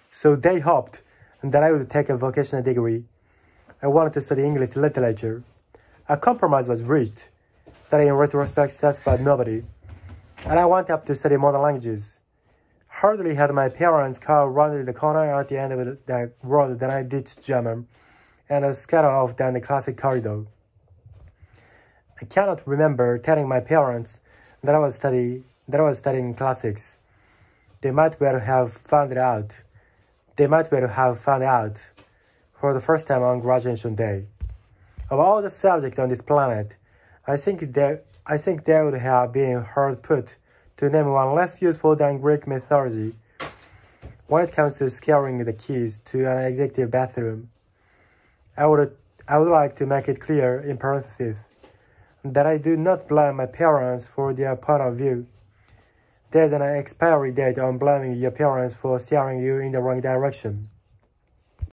So they hoped that I would take a vocational degree. I wanted to study English literature. A compromise was reached that in retrospect satisfied nobody, and I went up to study modern languages. Hardly had my parents' car rounded the corner at the end of the road than I ditched German and scattered off down the classic corridor. I cannot remember telling my parents that I was studying classics. They might well have found it out. For the first time on graduation day. Of all the subjects on this planet, I think they would have been hard put to name one less useful than Greek mythology when it comes to securing the keys to an executive bathroom. I would like to make it clear in parentheses that I do not blame my parents for their point of view. There's an expiry date on blaming your parents for steering you in the wrong direction.